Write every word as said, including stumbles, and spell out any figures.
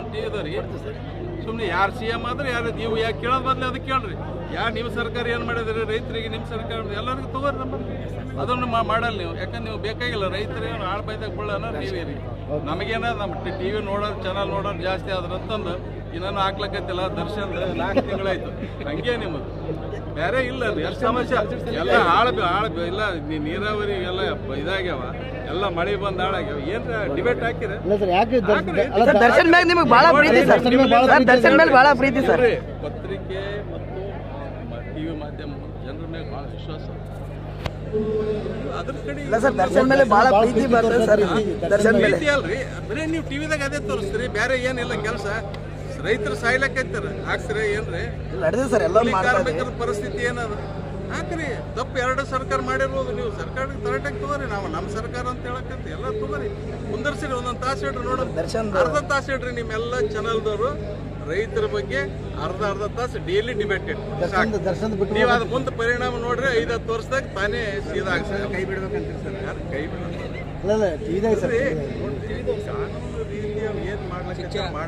T ವಿದವ್ರಿ ಸುಮ್ಮನೆ ಯಾರು C M ಆದ್ರೆ ಯಾರು ನೀವು ಯಾಕೆ ಕೇಳೋದು ಬದಲು ಅದಕ್ಕೆ ಕೇಳ್ರಿ ಯಾರು ನಿಮ್ಮ ಸರ್ಕಾರ ಏನು ಮಾಡಿದ್ರಿ ರೈತರಿಗೆ ನಿಮ್ಮ ಸರ್ಕಾರ ಎಲ್ಲರಿಗೂ ತಗೋರಿ ನಮ್ಮಲ್ಲಿ ಅದನ್ನು ಮಾಡಲ್ಲ ನೀವು ಯಾಕಂದ್ರೆ ನೀವು ಬೇಕಾಗಿಲ್ಲ ರೈತರಿಗೆ ಆಳ್ ಬೈದಾಗ ಬೀಳೋಣ ಟಿವಿ ರೀ ನಮಗೇನ ನಮ್ಮ ಟಿ ವಿ ನೋಡೋದು ಚಾನಲ್ ನೋಡೋದು ಜಾಸ್ತಿ ಆದ್ರೆ ಅಂತಂದು ಇನ್ನೂ ಹಾಕ್ಲಕ್ಕತ್ತಿಲ್ಲ ದರ್ಶನ್ ನಾಲ್ಕು ತಿಂಗಳಾಯ್ತು ಹಂಗೆ ನಿಮ್ಮದು ಬೇರೆ ಇಲ್ಲ ರೀ ಎಷ್ಟು ಸಮಸ್ಯೆ ಎಲ್ಲ ಹಾಳು ಹಾಳು ಇಲ್ಲ ನೀರಾವರಿ ಎಲ್ಲ ಇದಾಗ್ಯಾವ ಎಲ್ಲ ಮಳೆ ಬಂದು ಹಾಳಾಗ್ಯಾವ ಏನ್ ಡಿಬೇಟ್ ಹಾಕಿರ ದರ್ಶನ್ ಮೇಲೆ ನಿಮಗೆ ಬಹಳ ಪ್ರೀತಿ ಸರ್ ದರ್ಶನ್ ಮೇಲೆ ಬಹಳ ಪ್ರೀತಿ ಸರ್ ಪತ್ರಿಕೆ ಮತ್ತು ಟಿವಿ ಮಾಧ್ಯಮ ಜನರ ಮೇಲೆ ಬಹಳ ವಿಶ್ವಾಸ ಅದ್ರ ಕಡೆ ಸರ್ ದರ್ಶನ್ ಮೇಲೆ ಬಹಳ ಪ್ರೀತಿ ಬರ್ತದೆ ಸರ್ ದರ್ಶನ್ ಮೇಲೆ ಪ್ರೀತಿ ಅಲ್ರಿ ಬರೀ ನೀವು ಟಿವಿದಾಗ ಅದೇ ತೋರಿಸ್ತೀರಿ ಬೇರೆ ಏನಿಲ್ಲ ಕೆಲಸ ರೈತರು ಸಾಯ್ಲಕ್ಕೈತಾರ ಹಾಕ್ಸ್ರಿ ಏನ್ರಿ ನಡೆದಿದೆ ಸರ್ ಎಲ್ಲ ಕಾರ್ಮಿಕರ ಪರಿಸ್ಥಿತಿ ಏನದ ಹಾಕ್ರಿ ತಪ್ಪು ಎರಡು ಸರ್ಕಾರ ಮಾಡಿರ್ಬೋದು ನೀವು ಸರ್ಕಾರಕ್ಕೆ ತರಟಕ್ಕೆ ತಗೋರಿ ನಾವು ನಮ್ಮ ಸರ್ಕಾರ ಅಂತ ಹೇಳಕ್ಕಂತ ಎಲ್ಲ ತಗೋರಿ ಕುಂದರ್ಸಿರಿ ಒಂದೊಂದು ತಾಸು ಇಡ್ರಿ ನೋಡೋಣ ಅರ್ಧ ತಾಸು ಇಡ್ರಿ ನಿಮ್ಮೆಲ್ಲ ಚಾನಲ್ದವರು ರೈತರ ಬಗ್ಗೆ ಅರ್ಧ ಅರ್ಧ ತಾಸು ಡೈಲಿ ಡಿಬೇಟ್ ಇಟ್ಟು ನೀವು ಅದ್ ಮುಂದೆ ಪರಿಣಾಮ ನೋಡ್ರಿ ಐದು ಹತ್ತು ವರ್ಷದಾಗ ತಾನೇ ಸೀದಾ ಕೈ ಬಿಡ್ಬೇಕಂತ ಸರ್ಕಾರ ಕೈ ಬಿಡೋದು ಕಾನೂನು ರೀತಿಯ ಏನ್ ಮಾಡ್ಲಿಕ್ಕೆ